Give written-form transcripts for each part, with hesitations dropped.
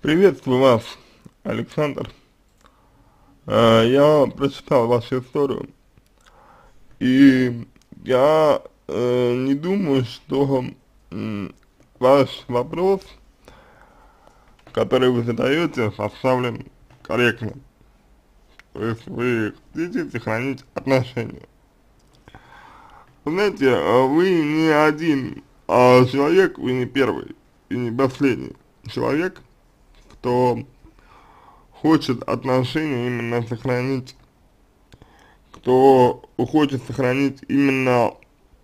Приветствую вас, Александр. Я прочитал вашу историю, и я не думаю, что ваш вопрос, который вы задаете, составлен корректно. То есть вы хотите сохранить отношения. Вы знаете, вы не один человек, вы не первый и не последний человек, кто хочет отношения именно сохранить, кто хочет сохранить именно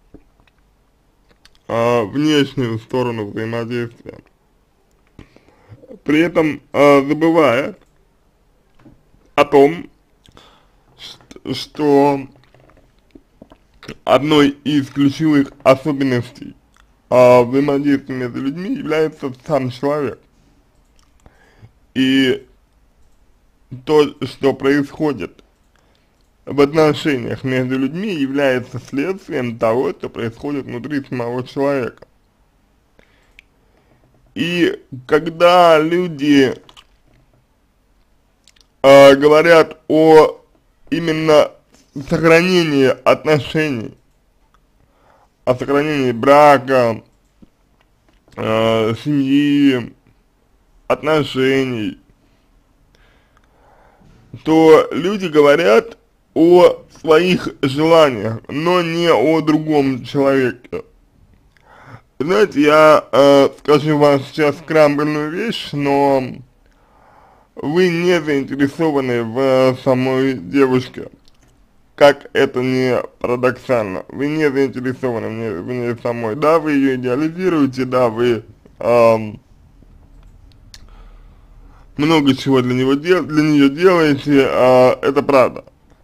внешнюю сторону взаимодействия, при этом забывая о том, что одной из ключевых особенностей взаимодействия между людьми является сам человек. И то, что происходит в отношениях между людьми, является следствием того, что происходит внутри самого человека. И когда люди говорят о именно сохранении отношений, о сохранении брака, семьи, отношений, то люди говорят о своих желаниях, но не о другом человеке. Знаете, я скажу вам сейчас крамольную вещь, но вы не заинтересованы в самой девушке. Как это не парадоксально, вы не заинтересованы в ней самой. Да, вы ее идеализируете, да, вы много чего для нее делаете, это правда.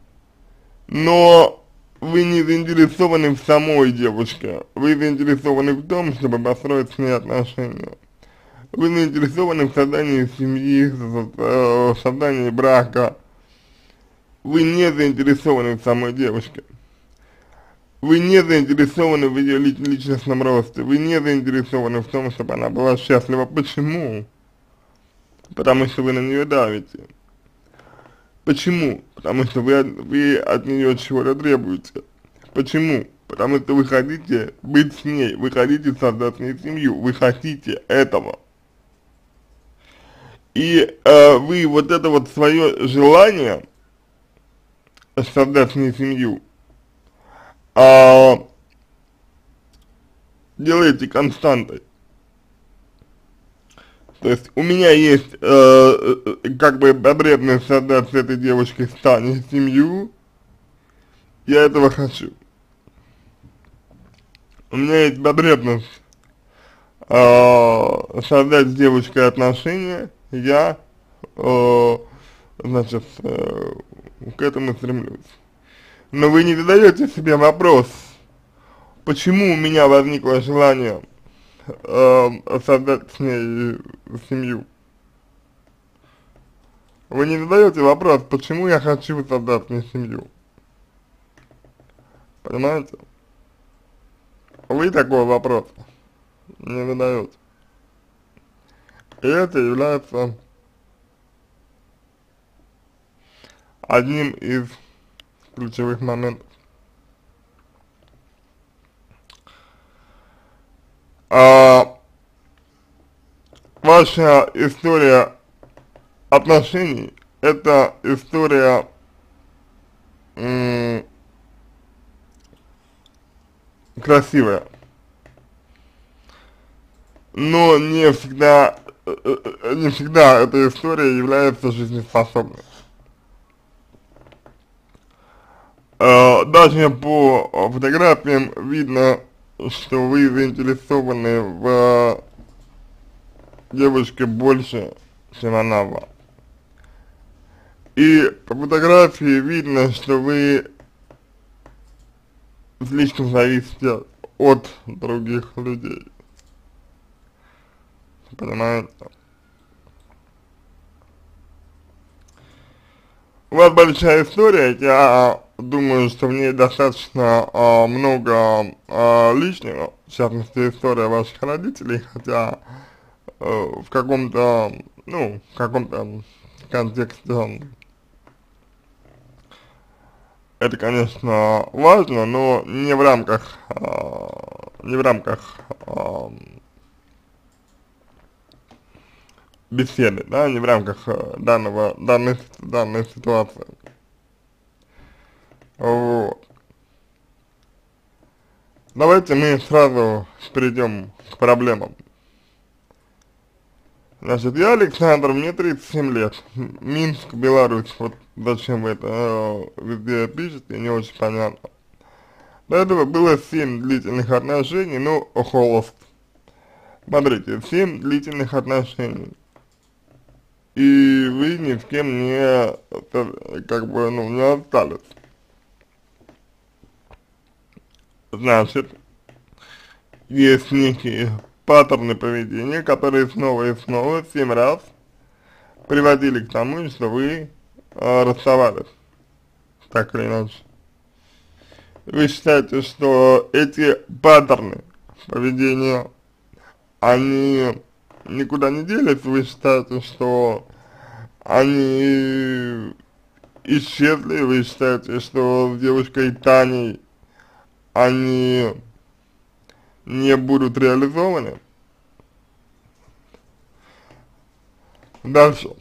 Но вы не заинтересованы в самой девушке, вы заинтересованы в том, чтобы построить с ней отношения. Вы заинтересованы в создании семьи, в создании брака. Вы не заинтересованы в самой девушке. Вы не заинтересованы в ее личностном росте. Вы не заинтересованы в том, чтобы она была счастлива. Почему? Потому что вы на нее давите. Почему? Потому что вы от нее чего-то требуете. Почему? Потому что вы хотите быть с ней, вы хотите создать с ней семью, вы хотите этого. И вы вот это вот свое желание создать с ней семью делаете константой. То есть у меня есть как бы потребность создать с этой девушкой Таней семью, я этого хочу. У меня есть потребность создать с девушкой отношения, я, значит, к этому стремлюсь. Но вы не задаете себе вопрос, почему у меня возникло желание создать с ней семью. Вы не задаете вопрос, почему я хочу создать с ней семью. Понимаете? Вы такой вопрос не задаете. И это является одним из ключевых моментов. Ваша история отношений — это история красивая, но не всегда эта история является жизнеспособной. Даже по фотографиям видно, что вы заинтересованы в девушке больше, чем она вам. И по фотографии видно, что вы слишком зависите от других людей. Понимаете? У вас большая история, я думаю, что в ней достаточно много лишнего, в частности история ваших родителей, хотя в каком-то, ну, в каком-то контексте это, конечно, важно, но не в рамках, не в рамках беседы, да, не в рамках данной ситуации. Вот. Давайте мы сразу перейдем к проблемам. Значит, я Александр, мне 37 лет, Минск, Беларусь, вот зачем вы это везде пишете, не очень понятно. До этого было 7 длительных отношений, ну, холост. Смотрите, 7 длительных отношений, и вы ни с кем не, как бы, ну, не остались. Значит, есть некие паттерны поведения, которые снова и снова, 7 раз, приводили к тому, что вы расставались, так или иначе. Вы считаете, что эти паттерны поведения, они никуда не делись? Вы считаете, что они исчезли? Вы считаете, что с девушкой Таней они не будут реализованы? Дальше.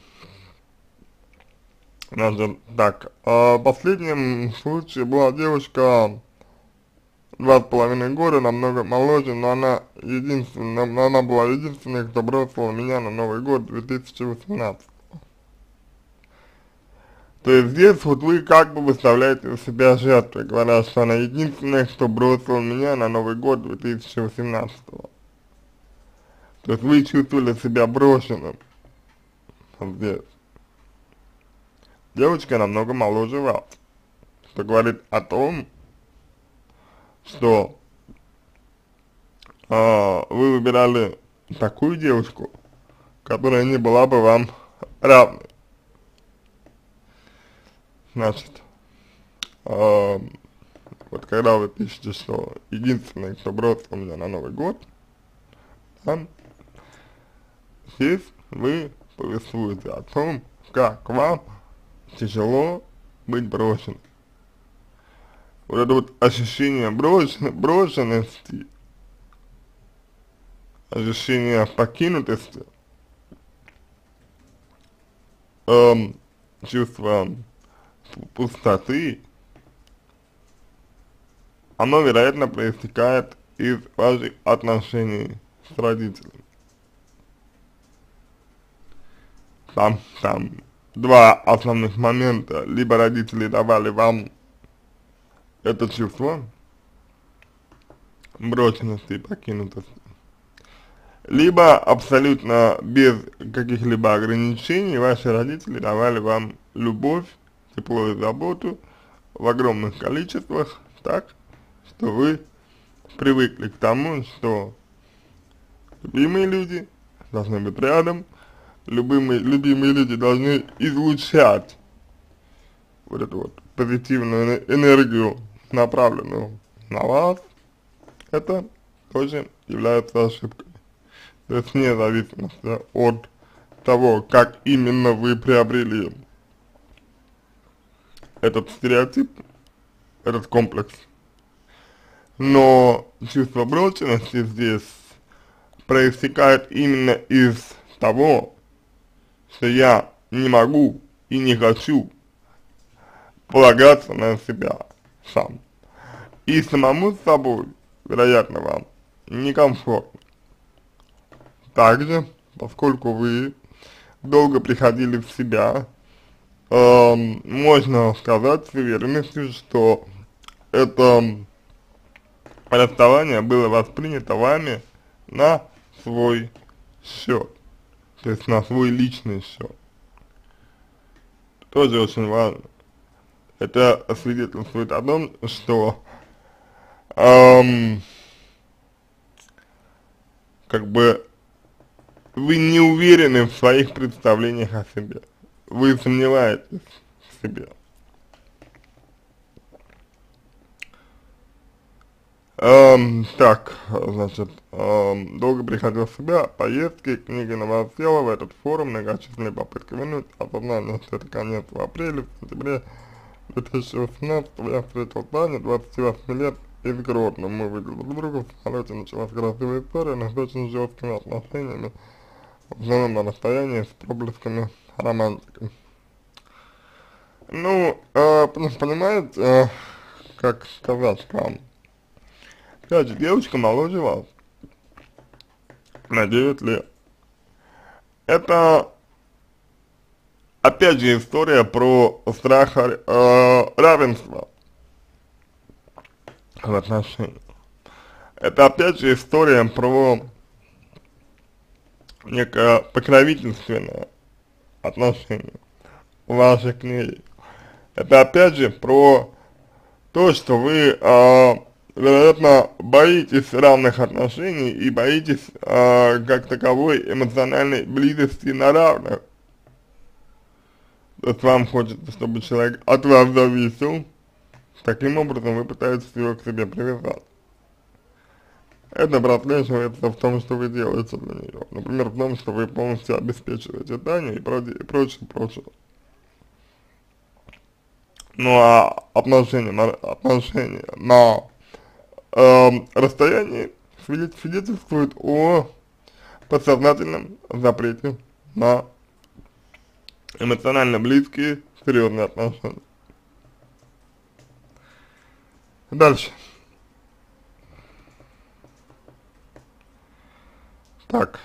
Значит, так, в последнем случае была девушка 2,5 года, намного моложе, но она была единственной, кто бросила меня на Новый год 2018. То есть здесь вот вы как бы выставляете себя жертвой, говоря, что она единственная, кто бросил меня на Новый год 2018. То есть вы чувствовали себя брошенным здесь. Девочка намного моложе вас, что говорит о том, что вы выбирали такую девушку, которая не была бы вам равной. Значит, вот когда вы пишете, что единственный, кто бросил меня на Новый год, да, здесь вы повествуете о том, как вам тяжело быть брошенным. Вот это вот ощущение брошенности, ощущение покинутости, чувство пустоты, оно, вероятно, проистекает из ваших отношений с родителями. Там два основных момента. Либо родители давали вам это чувство брошенности и покинутости, либо абсолютно без каких-либо ограничений ваши родители давали вам любовь, тепло и заботу в огромных количествах, так, что вы привыкли к тому, что любимые люди должны быть рядом, любимые люди должны излучать вот эту вот позитивную энергию, направленную на вас. Это тоже является ошибкой. То есть вне зависимости от того, как именно вы приобрели этот стереотип, этот комплекс. Но чувство брошенности здесь проистекает именно из того, что я не могу и не хочу полагаться на себя сам. И самому с собой, вероятно, вам некомфортно. Также, поскольку вы долго приходили в себя, можно сказать с уверенностью, что это расставание было воспринято вами на свой счет, то есть на свой личный счет. Тоже очень важно. Это свидетельствует о том, что как бы вы не уверены в своих представлениях о себе. Вы сомневаетесь в себе. Так, значит, долго приходил в себя, поездки, книги Новосела, в этот форум, многочисленные попытки вернуть, осознание, что это конец в апреле, в сентябре 2018 я встретил Таню, 28 лет, из Гродно. Мы увидели друг друга, в самолете началась красивая история, но с очень жесткими отношениями, в основном на расстоянии, с проблесками романтики. Ну, понимаете, как сказать вам, опять же, девочка моложе вас, на 9 лет. Это, опять же, история про страх равенства в отношениях. Это, опять же, история про некое покровительственное отношение вашей к ней. Это, опять же, про то, что вы, вероятно, боитесь равных отношений и боитесь, как таковой эмоциональной близости на равных. То есть вам хочется, чтобы человек от вас зависел, таким образом вы пытаетесь его к себе привязать. Это прослеживается в том, что вы делаете для нее. Например, в том, что вы полностью обеспечиваете Таню и прочее, прочее. Ну а отношения на расстоянии свидетельствуют о подсознательном запрете на эмоционально близкие, серьезные отношения. Дальше. Так.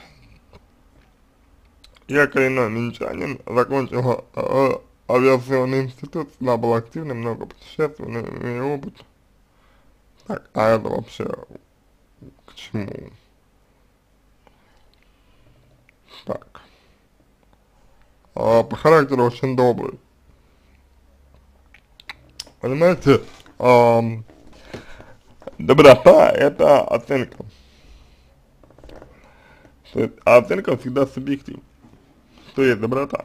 Я коренной минчанин, закончил авиационный институт, всегда был активным, много путешествий, имею опыт. Так, а это вообще к чему? Так. По характеру очень добрый. Понимаете, доброта — это оценка. То есть, а оценка всегда субъективна. Что есть доброта?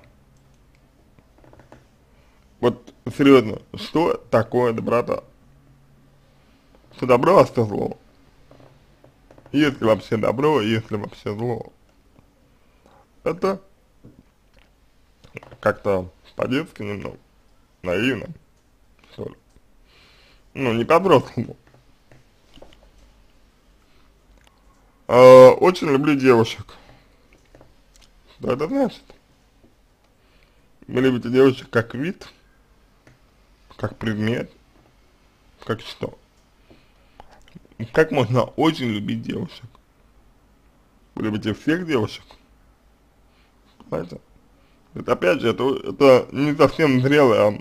Вот серьезно, что такое доброта? Что добро, а что зло? Есть ли вообще добро, есть ли вообще зло? Это как-то по-детски немного, наивно, что ли. Ну, не по-взрослому. Очень люблю девушек. Что это значит? Вы любите девушек как вид, как предмет, как что? Как можно очень любить девушек? Вы любите всех девушек? Понимаете? Это опять же, это не совсем зрелое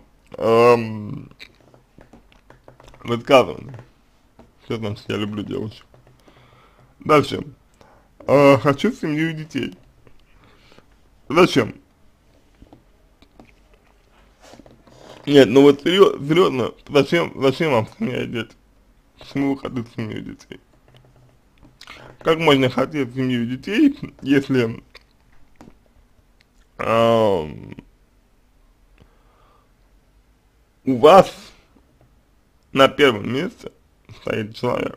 высказывание. Что значит я люблю девушек? Дальше. Хочу семью и детей. Зачем? Нет, ну вот серьезно, зачем вам семья и дети? Почему вы хотите семью и детей? Как можно хотеть семью и детей, если у вас на первом месте стоит человек?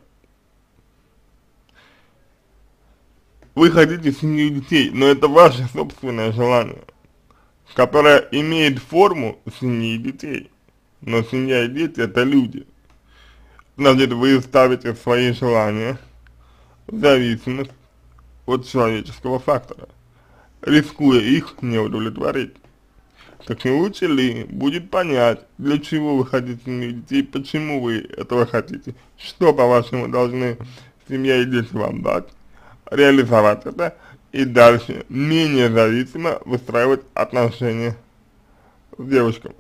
Вы хотите семью и детей, но это ваше собственное желание, которое имеет форму семьи и детей. Но семья и дети — это люди. Значит, вы ставите свои желания в зависимость от человеческого фактора, рискуя их не удовлетворить. Так не лучше ли будет понять, для чего вы хотите семью и детей, почему вы этого хотите, что, по-вашему, должны семья и дети вам дать, реализовать это и дальше менее зависимо выстраивать отношения с девушками.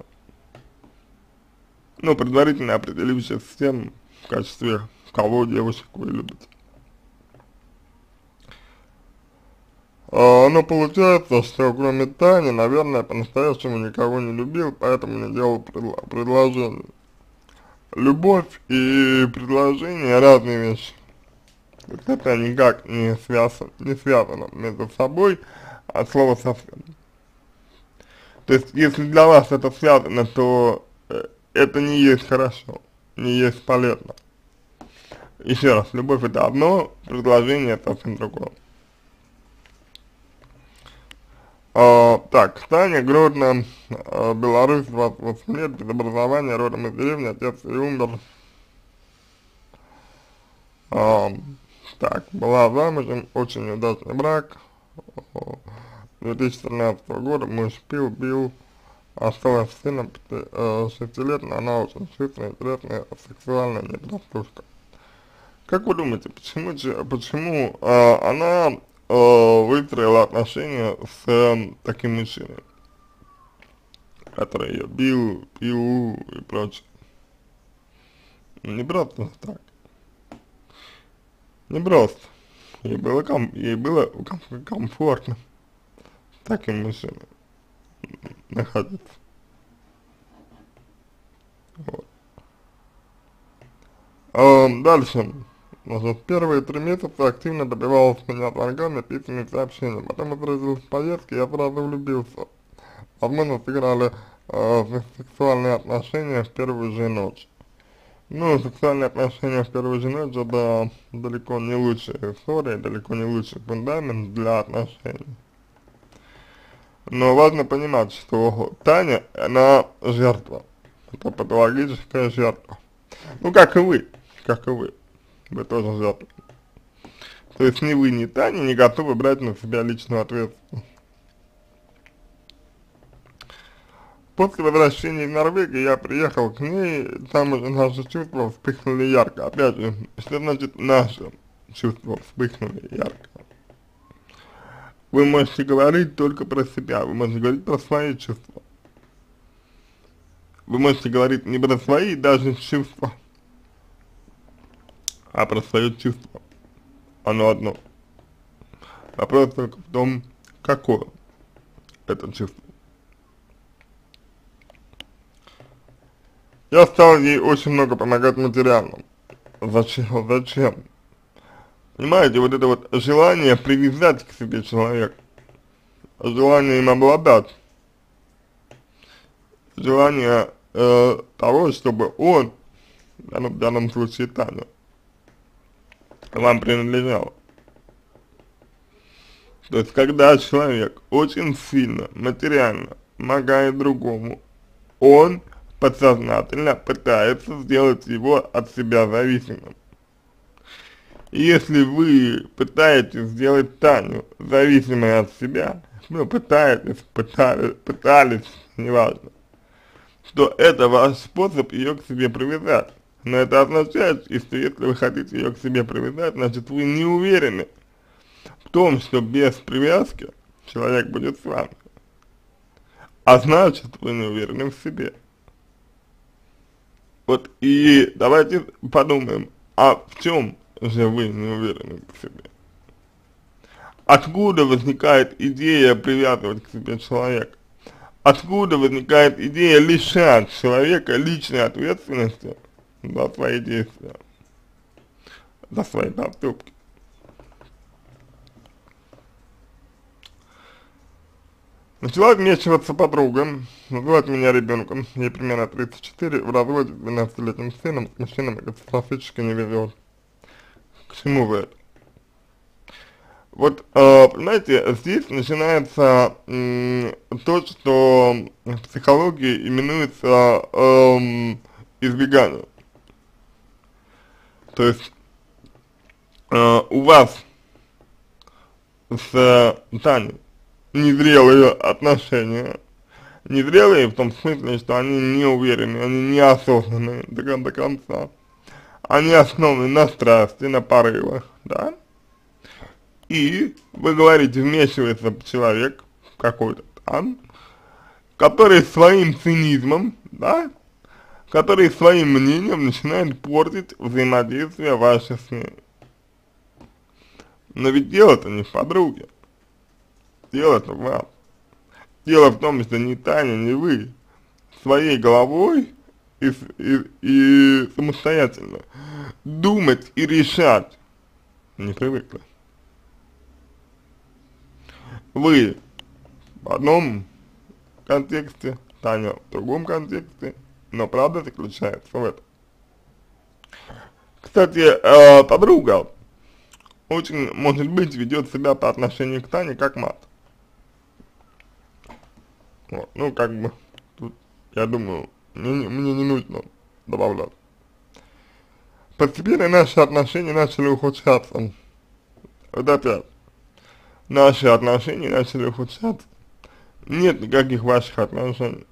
Ну, предварительно определившись с тем, в качестве кого девушек вы любите. Но получается, что кроме Тани, наверное, по-настоящему никого не любил, поэтому не делал предложений. Любовь и предложение — разные вещи. Это никак не связано между собой от слова совсем. То есть, если для вас это связано, то это не есть хорошо, не есть полезно. Еще раз, любовь это одно, предложение совсем другое. Так, Таня Гродно, Беларусь, 28 лет, без образования, родом из деревни, отец и умер. А, так, была замужем, очень удачный брак. 2013 года муж пил, бил, осталась с сыном 6 лет, но она очень чувственная, интересная, сексуальная, непростушка. Как вы думаете, почему она выстроила отношения с таким мужчиной, который ее бил, пил и прочее? Не просто так. Не просто. Ей было комфортно с таким мужчиной находиться. Вот. Дальше. Значит, первые 3 месяца активно добивалась меня звонками, письмами, сообщениями. Потом отразил поездки, я сразу влюбился. Возможно, сыграли сексуальные отношения в первую же ночь. Ну, сексуальные отношения в первую же ночь это далеко не лучшая история, далеко не лучший фундамент для отношений. Но важно понимать, что Таня, она жертва. Это патологическая жертва. Ну, как и вы, вы тоже жертва. То есть ни вы, ни Таня не готовы брать на себя личную ответственность. После возвращения в Норвегию я приехал к ней, там уже наши чувства вспыхнули ярко. Опять же, что значит наши чувства вспыхнули ярко? Вы можете говорить только про себя, вы можете говорить про свои чувства. Вы можете говорить не про свои даже чувства, а про свое чувство. Оно одно. Вопрос только в том, какое это чувство. Я стал ей очень много помогать материально. Зачем? Зачем? Понимаете, вот это вот желание привязать к себе человека, желание им обладать, желание того, чтобы он, в данном случае Таня, вам принадлежал. То есть, когда человек очень сильно, материально помогает другому, он подсознательно пытается сделать его от себя зависимым. И если вы пытаетесь сделать Таню зависимой от себя, ну, пытались, неважно, то это ваш способ ее к себе привязать. Но это означает, что если вы хотите ее к себе привязать, значит вы не уверены в том, что без привязки человек будет с вами. А значит вы не уверены в себе. Вот и давайте подумаем, а в чем же вы не уверены в себе? Откуда возникает идея привязывать к себе человека? Откуда возникает идея лишать человека личной ответственности за свои действия, за свои поступки? Начала вмешиваться подруга, называть меня ребенком, ей примерно 34, в разводе с 12-летним сыном, с мужчинам катастрофически не везет. К чему вы это? Вот, понимаете, здесь начинается то, что в психологии именуется избегание. То есть, у вас с Таней незрелые отношения, незрелые в том смысле, что они не уверены, они не осознанные до конца, они основаны на страсти, на порывах, да, и вы говорите, вмешивается человек какой-то там, который своим цинизмом, да, который своим мнением начинает портить взаимодействие ваше с ней. Но ведь дело-то не в подруге. Дело-то в вас. Дело в том, что ни Таня, ни вы своей головой и самостоятельно думать и решать не привыкли. Вы в одном контексте, Таня в другом контексте, но правда заключается в этом. Кстати, подруга очень, может быть, ведет себя по отношению к Тане как мат. Вот, ну, как бы, тут, я думаю, мне не нужно добавлять. Постепенно наши отношения начали ухудшаться. Вот опять, наши отношения начали ухудшаться. Нет никаких ваших отношений.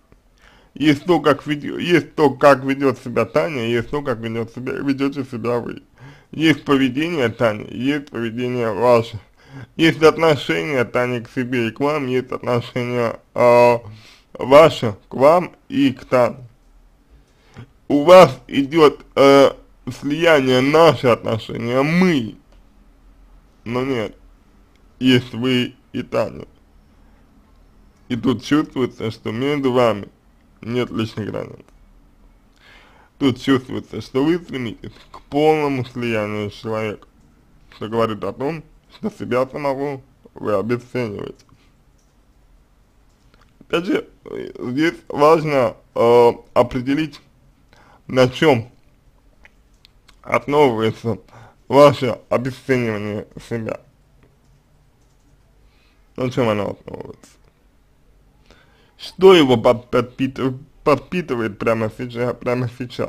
Есть то, как ведет себя Таня, есть то, как ведете себя вы. Есть поведение Тани, есть поведение ваше. Есть отношение Тани к себе и к вам, есть отношение ваше к вам и к Тане. У вас идет слияние наши отношения, мы, но нет, есть вы и Таня. И тут чувствуется, что между вами нет лишних границ. Тут чувствуется, что вы стремитесь к полному слиянию с человеком, что говорит о том, что себя самого вы обесцениваете. Опять же, здесь важно определить, на чем основывается ваше обесценивание себя. На чем оно основывается? Что его подпитывает прямо сейчас?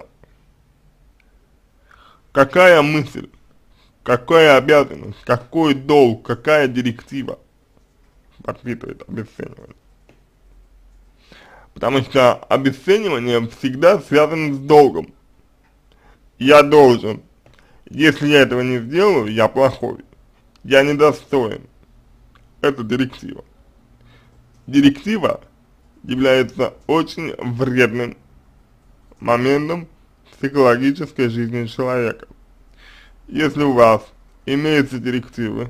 Какая мысль, какая обязанность, какой долг, какая директива подпитывает обесценивание? Потому что обесценивание всегда связано с долгом. Я должен. Если я этого не сделаю, я плохой. Я недостоин. Это директива. Директива является очень вредным моментом в психологической жизни человека. Если у вас имеются директивы,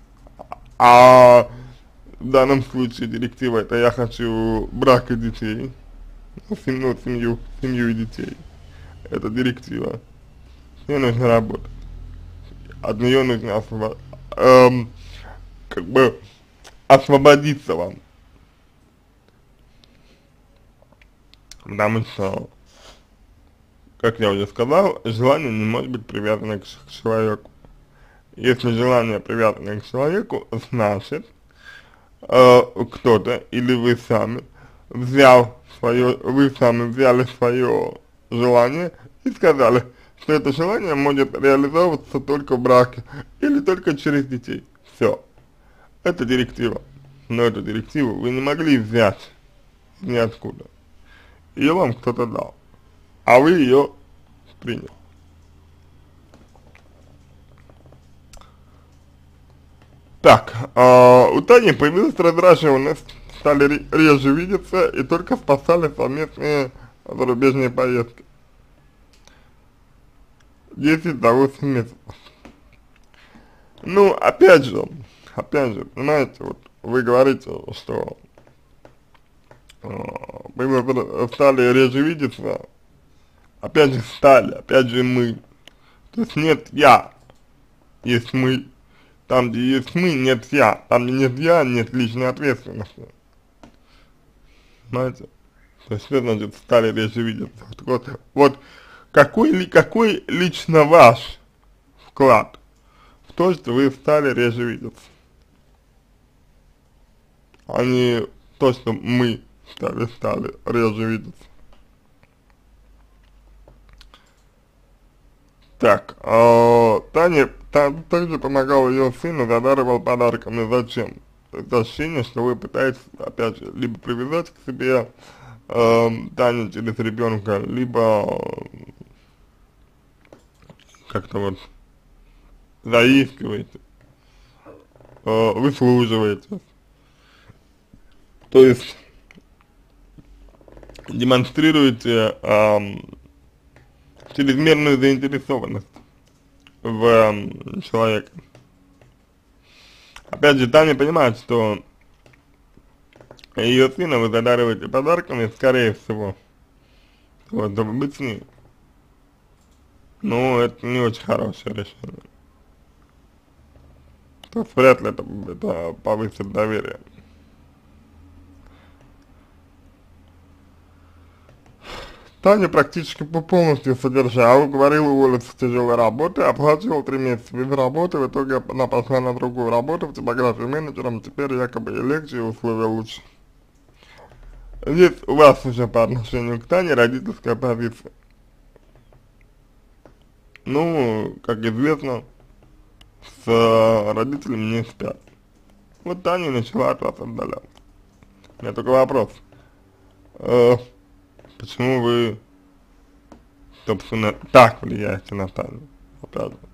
а в данном случае директива это я хочу брак и детей, семью и детей, это директива, с ней нужно работать, от нее нужно как бы освободиться вам, потому что, как я уже сказал, желание не может быть привязано к человеку. Если желание привязано к человеку, значит, кто-то или вы сами взяли свое желание и сказали, что это желание может реализовываться только в браке или только через детей. Все. Это директива. Но эту директиву вы не могли взять ниоткуда. Ее вам кто-то дал, а вы ее приняли. Так, у Тани появилась раздраженность, стали реже видеться и только спасали совместные зарубежные поездки. 10 до 8 месяцев. Ну, опять же, понимаете, вот вы говорите, что мы стали реже видеться, опять же мы. То есть нет я, есть мы. Там, где есть мы, нет я. Там, где нет я, нет личной ответственности. Понимаете? То есть что значит стали реже видеться? Вот какой лично ваш вклад в то, что вы стали реже видеться? А не то, что мы стали реже видеться. Так, Таня также помогал ее сыну, задарывал подарками. Зачем? Это ощущение, что вы пытаетесь, опять же, либо привязать к себе Таню через ребенка, либо как-то вот заискиваете, выслуживаете. То есть демонстрируете чрезмерную заинтересованность в человеке. Опять же, Таня понимает, что ее сына вы задариваете подарками, скорее всего, вот, чтобы быть с ней. Но это не очень хорошее решение. То есть вряд ли это повысит доверие. Таню практически полностью содержал, говорил уволиться с тяжелой работы, оплачивал 3 месяца без работы, в итоге она пошла на другую работу в типографии менеджером, теперь якобы и легче, и условия лучше. Здесь у вас уже по отношению к Тане родительская позиция. Ну, как известно, с родителями не спят. Вот Таня начала от вас отдаляться. У меня только вопрос. Почему вы, собственно, так влияете на Таню? Опять же.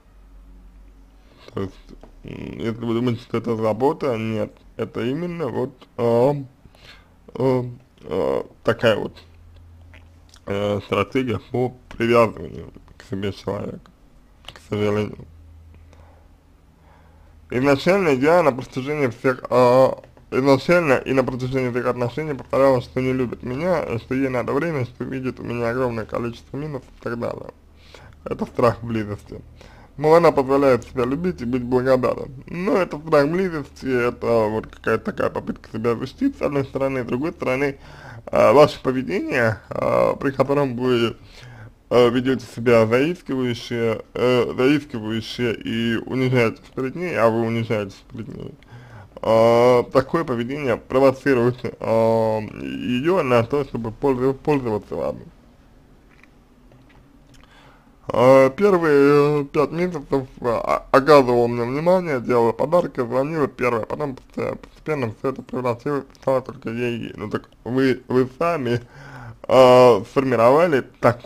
То есть, если вы думаете, что это забота, нет. Это именно вот такая вот стратегия по привязыванию к себе человека, к сожалению. Изначально я на протяжении всех, изначально и на протяжении всех отношений повторяла, что не любит меня, что ей надо время, что видит у меня огромное количество минусов и так далее. Это страх близости. Мол, она позволяет себя любить и быть благодарным. Но это страх близости, это вот какая-то такая попытка себя защитить с одной стороны, с другой стороны, ваше поведение, при котором вы ведете себя заискивающе и унижаетесь перед ней, а вы унижаетесь перед ней. Такое поведение провоцирует ее на то, чтобы пользоваться вами. Первые 5 месяцев оказывал мне внимание, делал подарки, звонил первое, потом постепенно все это превратилось, стало только ей. Ну так вы сами сформировали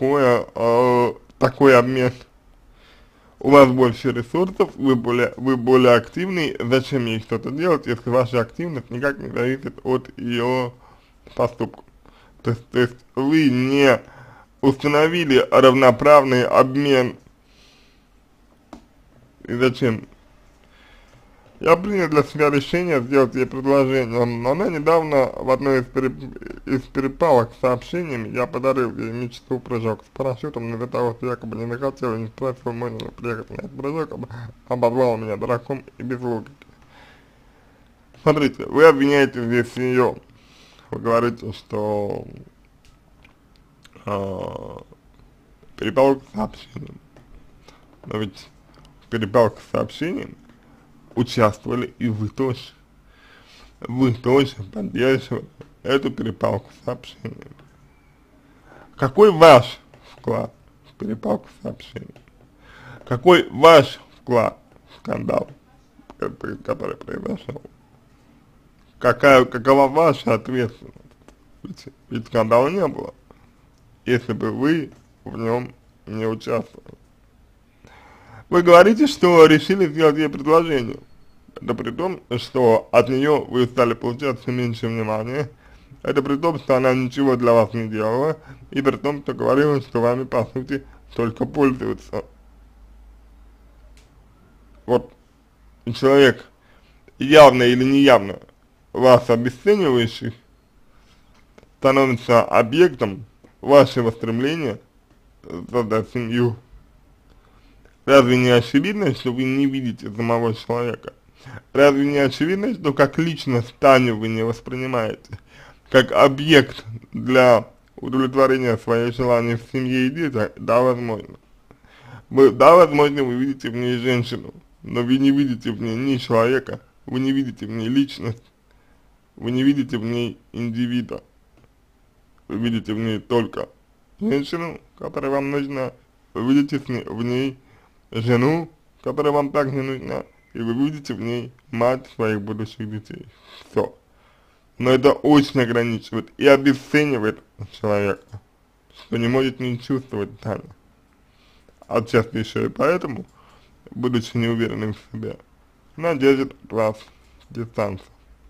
такой обмен. У вас больше ресурсов, вы более активный, зачем ей что-то делать, если ваша активность никак не зависит от ее поступков. То есть вы не установили равноправный обмен. И зачем? Я принял для себя решение сделать ей предложение. Она недавно в одной из перепалок с сообщениями я подарил ей мечту прыжок с парашютом, но из-за того, что якобы не захотел и не спросил, можно ли приехать на этот прыжок, обозвал меня дураком и без логики. Смотрите, вы обвиняете здесь ее. Вы говорите, что перепалка с сообщением. Но ведь в перепалке с сообщением участвовали и вы тоже. Вы тоже поддерживали эту перепалку с сообщением. Какой ваш вклад в перепалку с сообщением? Какой ваш вклад в скандал, который произошел? Какова ваша ответственность? Ведь скандала не было, если бы вы в нем не участвовали. Вы говорите, что решили сделать ей предложение, это при том, что от нее вы стали получать все меньше внимания, это при том, что она ничего для вас не делала, и при том, что говорила, что вами по сути только пользуются. Вот человек, явно или неявно вас обесценивающий, становится объектом вашего стремления создать семью. Разве не очевидно, что вы не видите самого человека? Разве не очевидно, что как личность Таню вы не воспринимаете? Как объект для удовлетворения своих желаний в семье и детях? Да, возможно. Да, возможно, вы видите в ней женщину, но вы не видите в ней ни человека, вы не видите в ней личность, вы не видите в ней индивида. Вы видите в ней только женщину, которая вам нужна, вы видите в ней жену, которая вам так не нужна, и вы видите в ней мать своих будущих детей. Все. Но это очень ограничивает и обесценивает человека, что не может не чувствовать Таня. Отчасти еще и поэтому, будучи неуверенным в себе, она держит от вас дистанцию.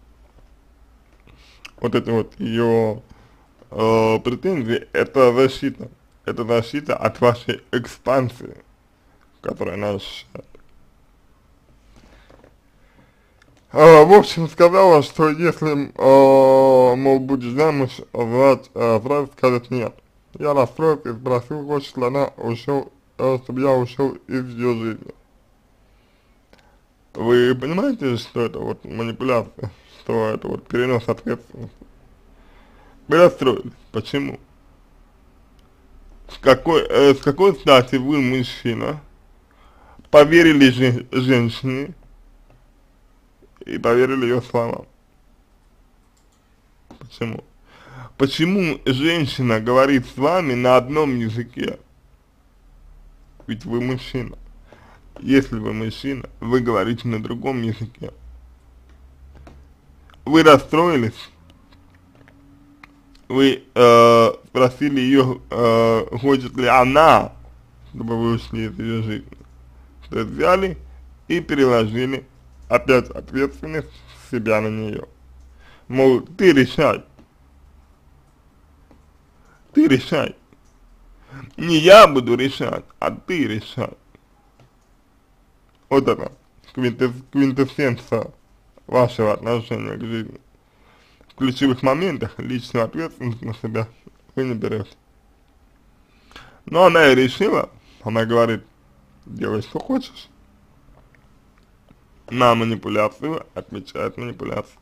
Вот эти вот ее претензии, это защита от вашей экспансии, которую она ощущает. В общем, сказала, что если, мол, будешь замуж, сразу скажет нет. Я расстроился и спросил, хочет ли она чтобы я ушел из ее жизни. Вы понимаете, что это вот манипуляция, что это вот перенос ответственности? Вы расстроились. Почему? с какой стати вы, мужчина, поверили женщине и поверили ее словам? Почему? Почему женщина говорит с вами на одном языке? Ведь вы мужчина. Если вы мужчина, вы говорите на другом языке. Вы расстроились, вы спросили ее, хочет ли она, чтобы вы ушли из ее жизни. То есть взяли и переложили опять ответственность с себя на нее. Мол, ты решай. Ты решай. Не я буду решать, а ты решай. Вот это квинтэссенция вашего отношения к жизни. В ключевых моментах личную ответственность на себя вы не берете. Но она и решила, она говорит, делай что хочешь. На манипуляцию отвечает манипуляция.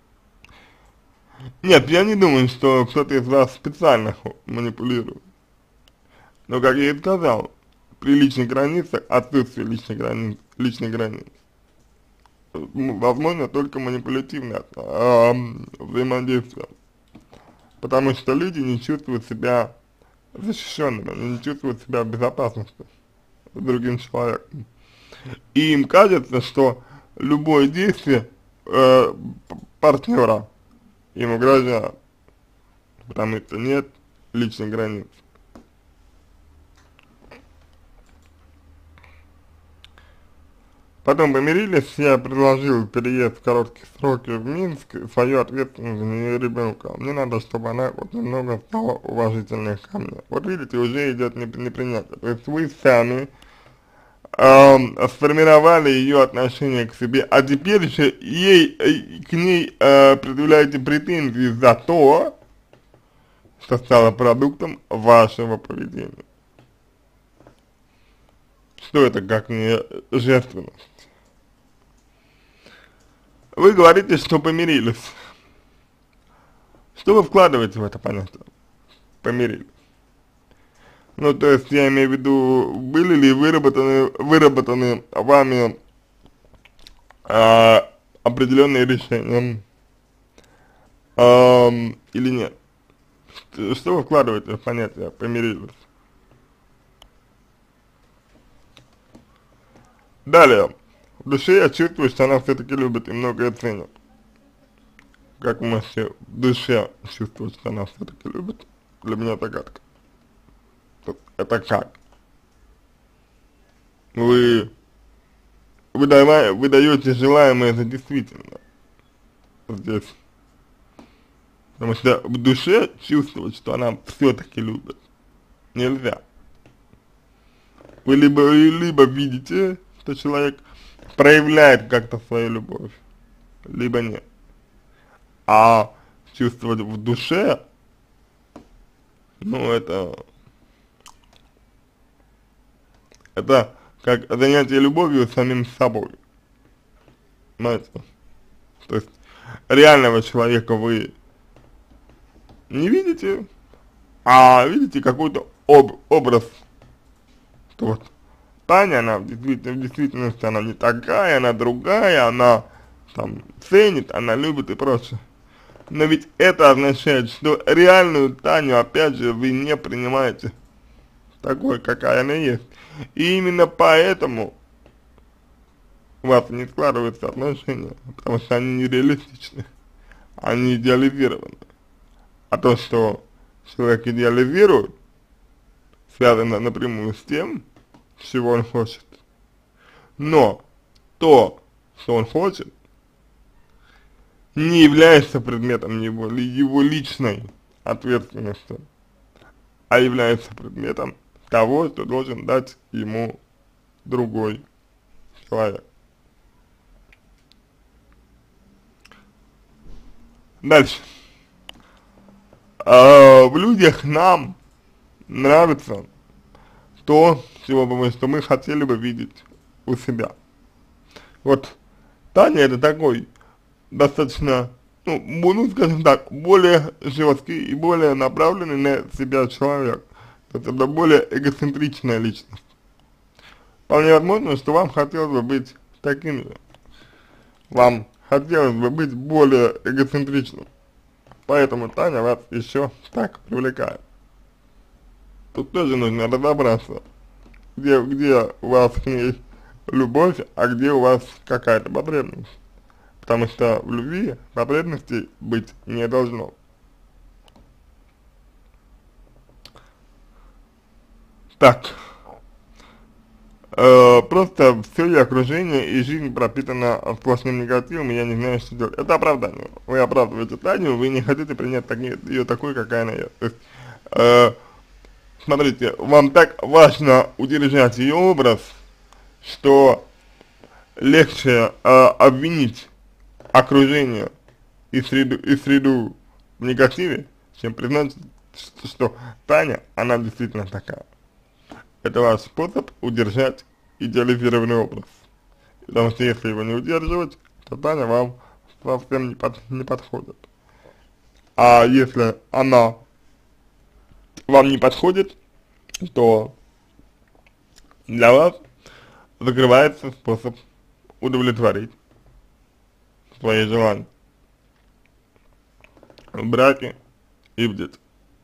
Нет, я не думаю, что кто-то из вас специально манипулирует. Но, как я и сказал, при личных границах, отсутствие личных границ, возможно только манипулятивное взаимодействие. Потому что люди не чувствуют себя защищенными, они не чувствуют себя в безопасности с другим человеком. И им кажется, что любое действие партнера им угрожает, потому что нет личных границ. Потом помирились, я предложил переезд в короткие сроки в Минск, свою ответственность за нее ребенка. Мне надо, чтобы она вот немного стала уважительнее ко мне. Вот видите, уже идет непринятие. То есть вы сами сформировали ее отношение к себе, а теперь же к ней предъявляете претензии за то, что стало продуктом вашего поведения. Что это как не жертвенность? Вы говорите, что помирились. Что вы вкладываете в это понятие? Помирились. Ну, то есть, я имею в виду, были ли выработаны вами определенные решения или нет? Что вы вкладываете в понятие помирились? Далее. В душе я чувствую, что она все-таки любит и многое ценит. Как вы можете в душе чувствовать, что она все-таки любит? Для меня загадка. Это как? Вы даете желаемое за действительно здесь. Потому что в душе чувствовать, что она все-таки любит, нельзя. Вы либо видите, что человек проявляет как-то свою любовь, либо нет. А чувствовать в душе, ну это как занятие любовью самим собой. Понимаете? То есть реального человека вы не видите, а видите какой-то образ. Что вот Таня, она в действительности она не такая, она другая, она там ценит, она любит и прочее. Но ведь это означает, что реальную Таню, опять же, вы не принимаете такой, какая она есть. И именно поэтому у вас не складываются отношения, потому что они нереалистичны, они идеализированы. А то, что человек идеализирует, связано напрямую с тем, чего он хочет. Но то, что он хочет, не является предметом его личной ответственности, а является предметом того, что должен дать ему другой человек. Дальше. В людях нам нравится то, что мы хотели бы видеть у себя. Вот Таня это такой достаточно, ну, скажем так, более жесткий и более направленный на себя человек. То есть это более эгоцентричная личность. Вполне возможно, что вам хотелось бы быть таким же. Вам хотелось бы быть более эгоцентричным. Поэтому Таня вас еще так привлекает. Тут тоже нужно разобраться, где у вас к ней любовь, а где у вас какая-то потребность. Потому что в любви потребностей быть не должно. Так, просто все ее окружение и жизнь пропитана сплошным негативом, и я не знаю, что делать. Это оправдание. Вы оправдываете Таню, вы не хотите принять ее такой, какая она есть. То есть, смотрите, вам так важно удержать ее образ, что легче обвинить окружение и среду в негативе, чем признать, что Таня, она действительно такая. Это ваш способ удержать идеализированный образ. Потому что если его не удерживать, то Таня вам совсем не подходит. А если она вам не подходит, то для вас закрывается способ удовлетворить свои желания в браке и в детях.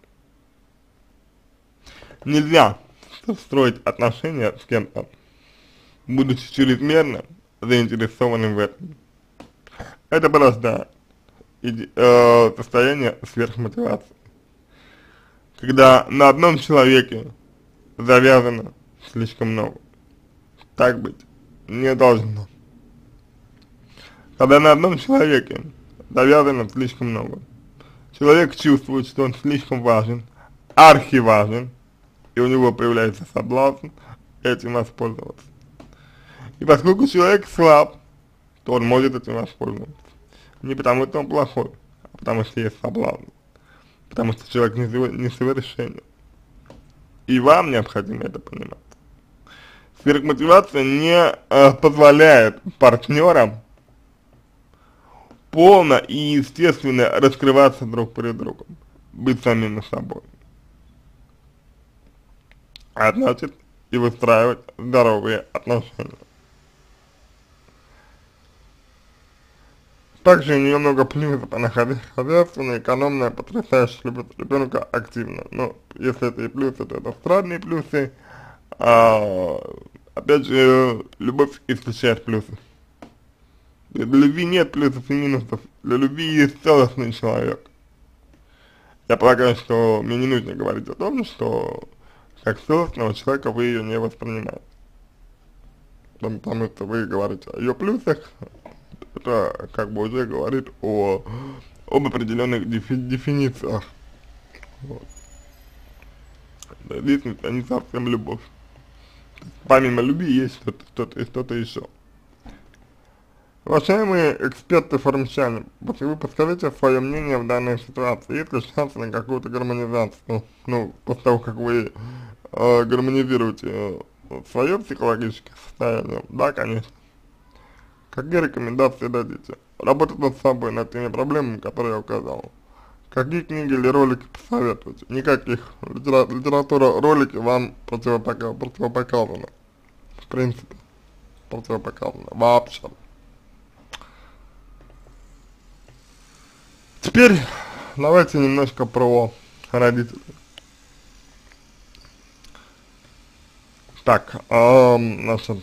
Нельзя строить отношения с кем-то, будучи чрезмерно заинтересованным в этом. Это просто состояние сверхмотивации. Когда на одном человеке завязано слишком много. Так быть не должно. Когда на одном человеке завязано слишком много, человек чувствует, что он слишком важен, архиважен, и у него появляется соблазн этим воспользоваться. И поскольку человек слаб, то он может этим воспользоваться. Не потому что он плохой, а потому что есть соблазн. Потому что человек несовершенен. И вам необходимо это понимать. Сверхмотивация не позволяет партнерам полно и естественно раскрываться друг перед другом, быть самими собой. А значит и выстраивать здоровые отношения. Также у нее много плюсов, она хозяйственная, экономная, потрясающе любит ребенка активно. Но если это и плюсы, то это странные плюсы. Опять же, любовь исключает плюсы. Для любви нет плюсов и минусов, для любви есть целостный человек. Я полагаю, что мне не нужно говорить о том, что как целостного человека вы ее не воспринимаете. Потому что вы говорите о ее плюсах, это как бы уже говорит об определенных дефинициях. Вот. Здесь это не совсем любовь. Помимо любви есть что-то еще. Уважаемые эксперты форумчане, вы подскажите свое мнение в данной ситуации, есть ли шансы на какую-то гармонизацию, ну, после того, как вы гармонизируете свое психологическое состояние? Да, конечно. Какие рекомендации дадите? Работать над собой, над теми проблемами, которые я указал. Какие книги или ролики посоветуете? Никаких. Литература, ролики вам противопоказаны. В принципе, противопоказаны. Вообще. Теперь давайте немножко про родителей. Так, значит,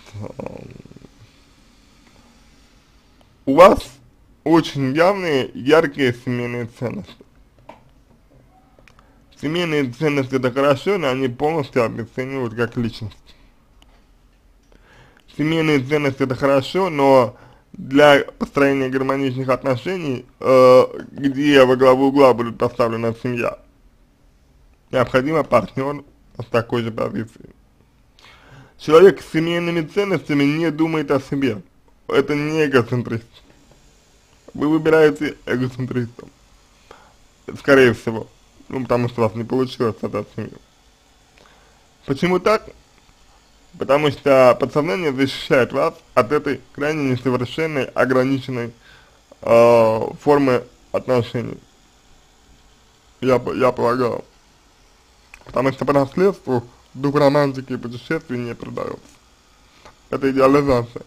у вас очень явные, яркие семейные ценности. Семейные ценности это хорошо, но они полностью обесценивают как личность. Семейные ценности это хорошо, но для построения гармоничных отношений, где во главу угла будет поставлена семья, необходимо партнер с такой же позицией. Человек с семейными ценностями не думает о себе. Это не эгоцентрист. Вы выбираете эгоцентриста, скорее всего, ну, потому что у вас не получилось создать семью. Почему так? Потому что подсознание защищает вас от этой крайне несовершенной, ограниченной формы отношений. Я полагаю. Потому что по наследству дух романтики и путешествий не передается. Это идеализация.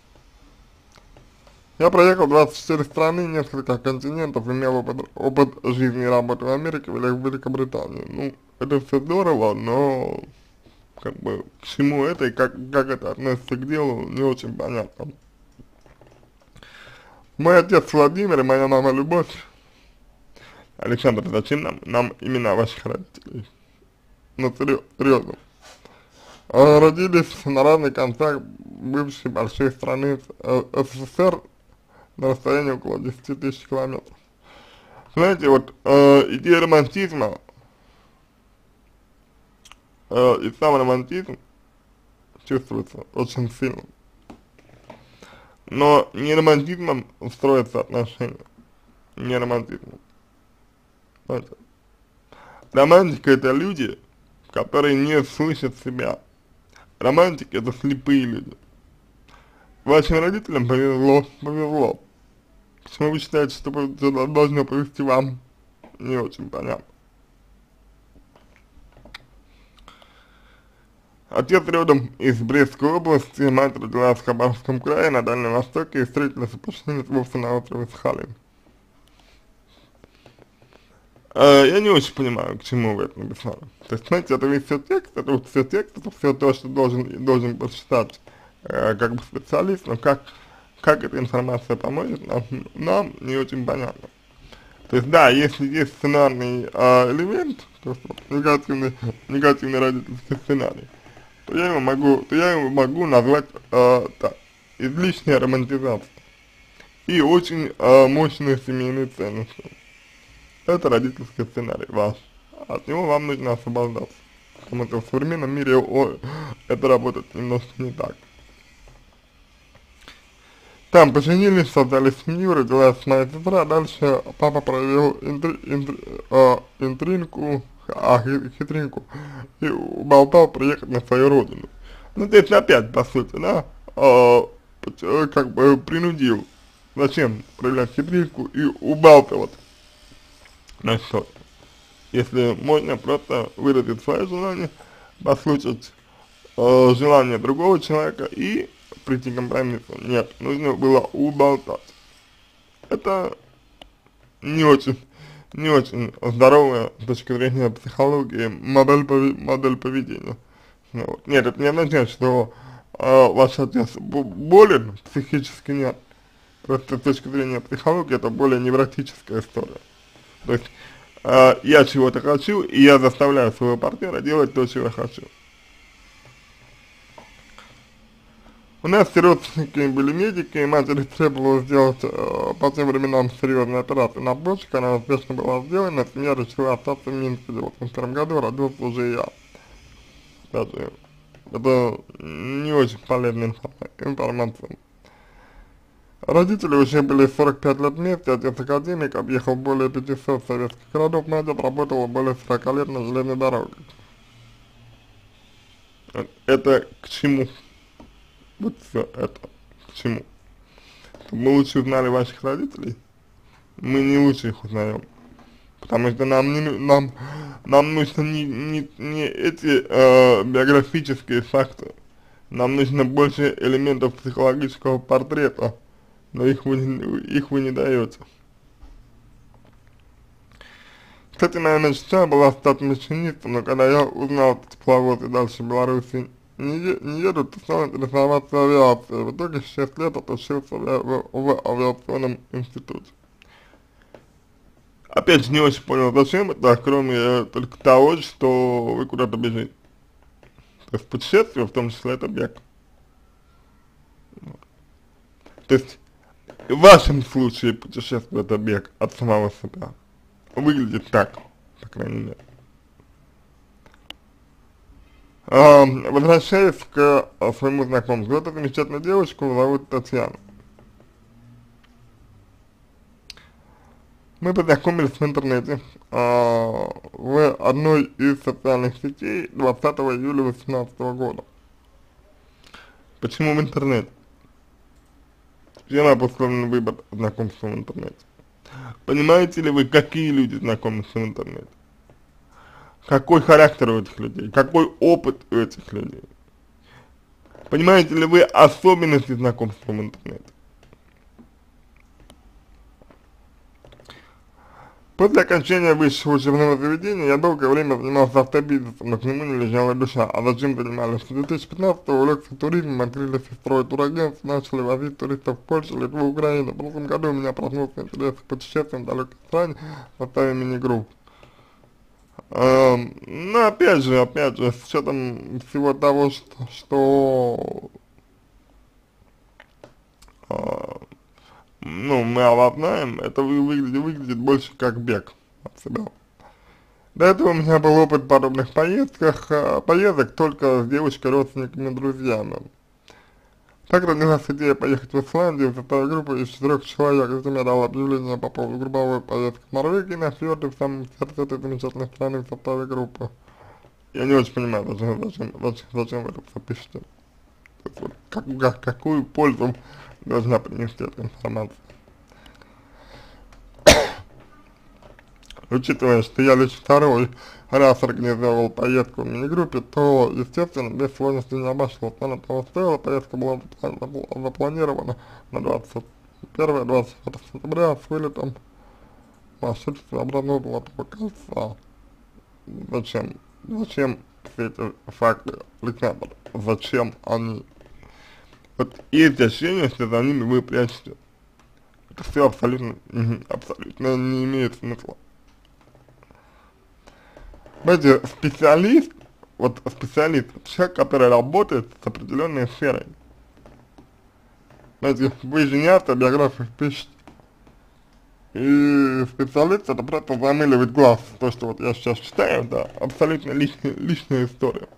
Я проехал 24 страны, несколько континентов, имел опыт жизни и работы в Америке, в Великобритании. Ну, это все здорово, но как бы к чему это и как это относится к делу, не очень понятно. Мой отец Владимир и моя мама Любовь. Александр, зачем нам имена ваших родителей? Ну, серьезно. Родились на разных концах бывшей большой страны СССР на расстоянии около 10 тысяч километров. Знаете, вот идея романтизма, и сам романтизм чувствуется очень сильно. Но не романтизмом строятся отношения, не романтизмом. Знаете? Романтика — это люди, которые не слышат себя. Романтики — это слепые люди. Вашим родителям повезло. Почему вы считаете, что должно повезти вам? Не очень понятно. Отец родом из Брестской области, мать родилась в Хабаровском крае на Дальнем Востоке и встретились и поженились вовсе на острове Сахалин. Я не очень понимаю, к чему вы это написали. То есть, знаете, это весь все текст, это все то, что должен прочитать как бы специалист, но как эта информация поможет нам не очень понятно. То есть, да, если есть сценарный элемент, то есть негативный родительский сценарий, то я его могу назвать так, излишняя романтизация и очень мощные семейные ценности. Это родительский сценарий ваш. От него вам нужно освобождаться. Потому что в современном мире это работает немножко не так. Там поженились, создали семью, родилась моя сестра, дальше папа проявил хитринку и уболтал приехать на свою родину. Ну, здесь опять, по сути, да, как бы принудил. Зачем проявлять хитринку и убалтывать на что-то? Если можно просто выразить свое желание, послушать желание другого человека и прийти к компромиссу. Нет, нужно было уболтать. Это не очень здоровая с точки зрения психологии модель поведения. Ну, вот. Нет, это не означает, что ваш отец болен, психически нет. Просто с точки зрения психологии это более невротическая история. То есть я чего-то хочу, и я заставляю своего партнера делать то, чего я хочу. У нас все родственники были медики, и матери требовалось сделать по тем временам серьезные операции на почках, она успешно была сделана, семья решила остаться в Минске в 1991 году, родился уже я. Кстати, это не очень полезная информация. Родители уже были 45 лет вместе, отец академик, объехал более 500 советских городов, мать работала более 40 лет на железной дороге. Это к чему? Вот все это к чему? Чтобы мы лучше узнали ваших родителей, мы не лучше их узнаем. Потому что нам нужно не эти биографические факты, нам нужно больше элементов психологического портрета, но их вы не даете. Кстати, моя мечта была стать машинистом, но когда я узнал, что тепловозы дальше Беларуси не едут, то стал интересоваться авиацией. В итоге 6 лет отучился в авиационном институте. Опять же, не очень понял, зачем это, кроме только того, что вы куда-то бежите. То есть путешествие, в том числе, это бег. То есть в вашем случае путешествие — это бег от самого себя. Выглядит так, по крайней мере. Возвращаясь к своему знакомству, эту замечательную девушку зовут Татьяна. Мы познакомились в интернете, в одной из социальных сетей 20 июля 2018 года. Почему в интернете? Чем обусловлен выбор знакомства в интернете? Понимаете ли вы, какие люди знакомятся в интернете? какой характер у этих людей, какой опыт у этих людей. Понимаете ли вы особенности знакомства в интернете? После окончания высшего учебного заведения я долгое время занимался автобизнесом, но к нему не лежала душа. А зачем занимались? С 2015-го увлекся туризмом, открыли сестрой турагентств, начали возить туристов в Польшу, Литву, Украину. В прошлом году у меня проснулся интерес к путешествиям в далекой стране в составе мини-групп. Но опять же, с учетом всего того, что а, ну, мы о вас знаем, это выглядит больше как бег от себя. До этого у меня был опыт подобных поездок только с девочкой, родственниками, друзьями. Так родилась идея поехать в Исландию в составе группы из 4 человек. Затем я дал объявление по поводу групповой поездки в Норвегии на фьорды в самом сердце этой замечательной страны в составе группы. Я не очень понимаю, зачем вы это все пишете. То есть, вот, какую пользу должна принести эта информация. Учитывая, что я лишь второй раз организовал поездку в мини-группе, то, естественно, без сложностей не обошлось. Она того стоила, поездка была запланирована на 21-24 сентября с вылетом маршрута обратного Золотого кольца. Зачем все эти факты, Александр? Зачем они? Вот есть ощущение, что за ними вы прячете. Это все абсолютно не имеет смысла. Знаете, специалист, человек, который работает с определенной сферой. Знаете, вы же не автобиографию пишете. И специалист это просто замыливает глаз. То, что вот я сейчас читаю, да, абсолютно личная история.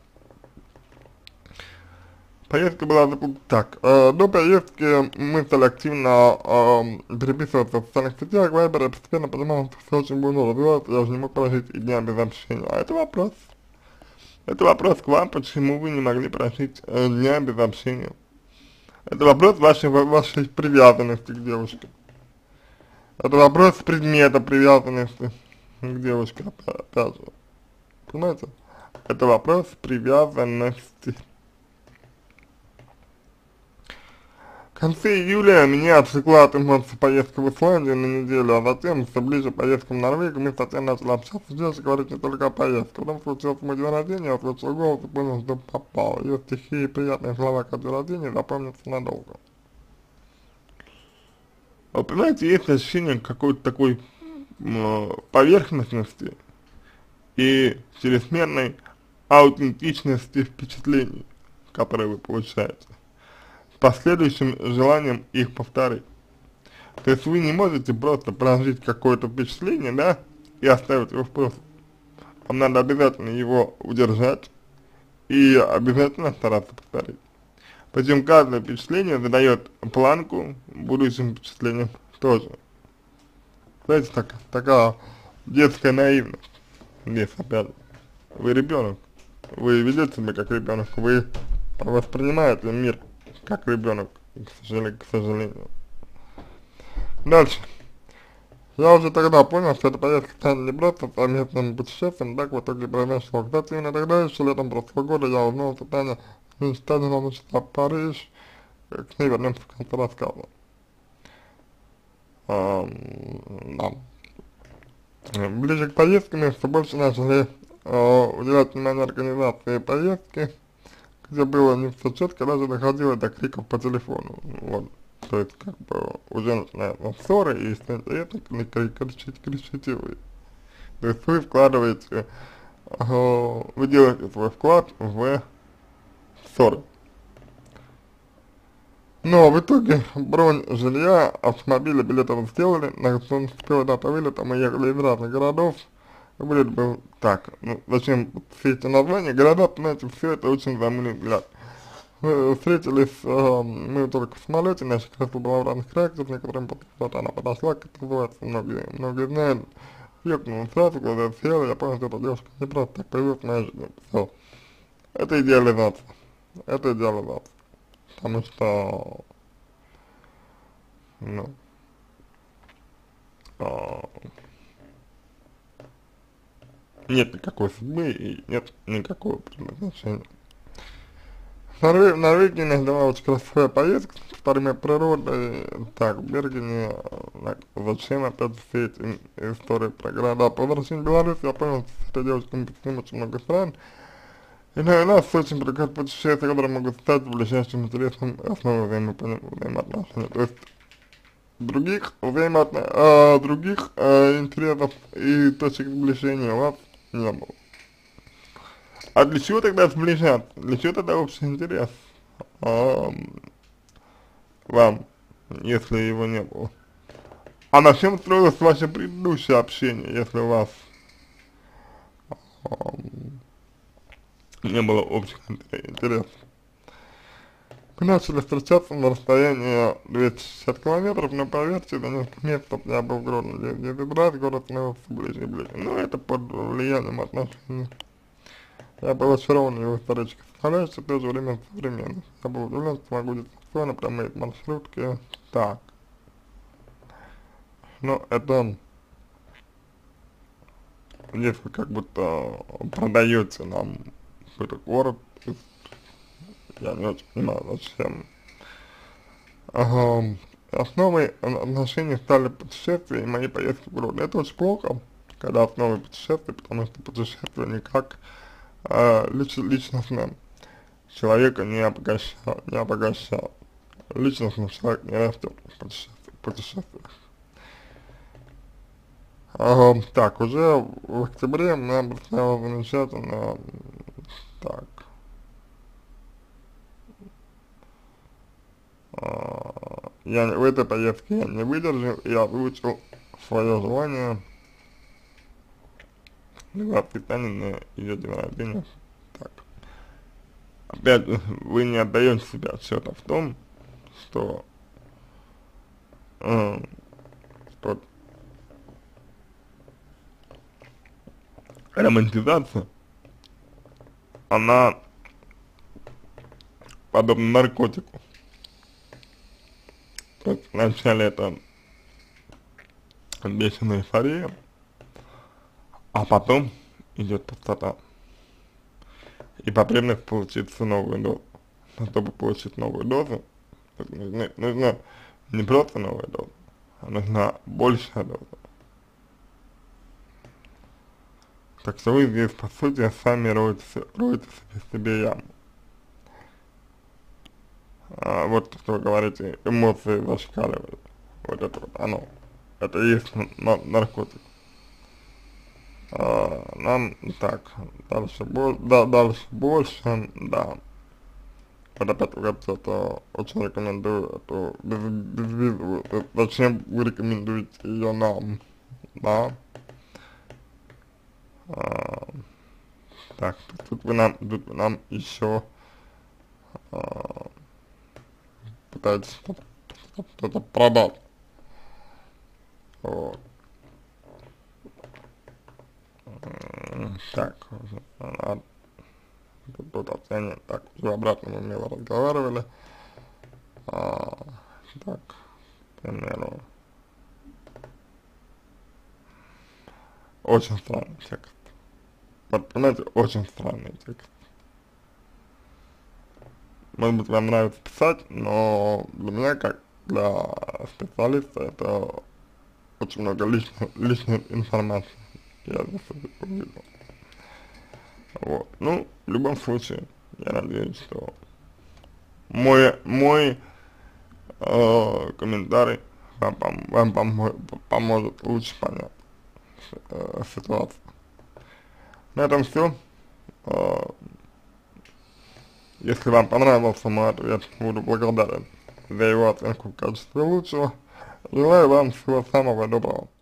Поездка была так. До поездки мы стали активно переписываться в социальных сетях, Вайбер, я постепенно понимал, что все очень будет развиваться, я уже не мог прожить и дня без общения. А это вопрос. Это вопрос к вам, почему вы не могли прожить дня без общения. Это вопрос вашей привязанности к девушке. Это вопрос предмета привязанности к девушке, опять же. Понимаете? Это вопрос привязанности. В конце июля меня отвлекла от эмоций поездка в Исландию на неделю, а затем, все ближе поездка в Норвегию, мы с Татьяной начали общаться с девушкой, говорить не только о поездке. Потом случился мой день рождения, я услышал голос и понял, что попал. Ее стихи и приятные слова к дню рождения запомнятся надолго. Вы понимаете, есть ощущение какой-то такой поверхностности и чрезмерной аутентичности впечатлений, которые вы получаете, с последующим желанием их повторить. То есть вы не можете просто прожить какое-то впечатление, да, и оставить его в прошлом. Вам надо обязательно его удержать и обязательно стараться повторить. Причем каждое впечатление задает планку будущим впечатлениям тоже. Знаете, такая детская наивность. Здесь опять. Вы ребенок. Вы ведете себя как ребенок. Вы воспринимаете мир как ребенок, к сожалению. Дальше. Я уже тогда понял, что эта поездка станет не просто совместным путешествием, так в итоге произошло. Кстати, именно тогда, еще летом прошлого года, я узнал, что Таня мечтает научиться в Париж, к ней вернемся в конце рассказа. Да. Ближе к поездке мы все больше начали уделять внимание организации поездки, где было не все четко, даже доходило до криков по телефону. Вот. То есть, как бы, уже начинаются ссоры, и если это кричите вы. То есть вы вкладываете, вы делаете свой вклад в ссоры. Но в итоге бронь жилья, автомобиля, билетов сделали, на наступила дата вылета, мы ехали из разных городов, вылет был так, ну зачем все эти названия, города, понимаете, все это очень замыленный взгляд. Мы встретились, мы только в самолете, наша крыса была в разных краях, с некоторыми вот она подошла, как это называется, многие знают, ёкнула сразу, глаза съела, я понял, что эта девушка не просто так появилась в моей жизни, все. Это идеализация, это идеализация, потому что, ну, нет никакой судьбы и нет никакого предназначения. В Норвегии иногда очень красивая поездка, с природой, так, в Бергене, зачем опять все эти истории про города. По возвращению в Беларусь я понял, что этой девочкой мы посетим очень много стран, и на нас очень прокат путешествия, которые могут стать ближайшим интересом основой взаимоотношений. То есть других интересов и точек сближения у вас не было. А для чего тогда сближаться? Для чего тогда общий интерес вам, если его не было? А на чем строилось ваше предыдущее общение, если у вас не было общих интересов? Мы начали встречаться на расстоянии 260 километров, но поверьте, за несколько месяцев я был в Гродно, где брат, город становился ближе и ближе. Но это под влиянием отношений. Я был очарован его исторической составляющей, в то же время современной. Я был удивлен, что могу дистанционно промыть маршрутки так. Но это здесь вы как будто продаете нам какой-то город, я не очень понимаю, зачем. Основой отношений стали путешествия и мои поездки в Гродно. Это очень плохо, когда основой путешествия, потому что путешествие никак личностно человека не обогащал. Личностно человек не растет в путешествиях. Так, уже в октябре мне предстояло замечательно, так, в этой поездке я не выдержал, я выучил свое желание воспитания ее день рождения. Так. Опять вы не отдаете себе отчета в том, что, что романтизация, она подобна наркотику. То есть вначале это бешеная эйфория, а потом идет пустота. И потребность получить новую дозу. Но чтобы получить новую дозу, нужно не просто новая доза, а нужна большая доза. Так что вы здесь, по сути, сами роете себе яму. Вот что вы говорите, эмоции зашкаливают. Вот это вот оно. Это и есть наркотик. Нам так, дальше больше, да. Вот опять говорится, это очень рекомендую эту безвизовую. Зачем вы рекомендуете ее нам, да? Так, тут вы нам еще пытаетесь что-то продать. Вот. Так, тут оценивать, так, уже обратно мы мило разговаривали. Так, к примеру, очень странный текст. Вот, понимаете, очень странный текст. Может быть, вам нравится писать, но для меня, как для специалиста, это очень много личной информации. Я здесь увидел. Вот. Ну, в любом случае, я надеюсь, что мой комментарий вам поможет лучше понять ситуацию. На этом все. Если вам понравился мой ответ, буду благодарен за его оценку в качестве лучшего. Желаю вам всего самого доброго.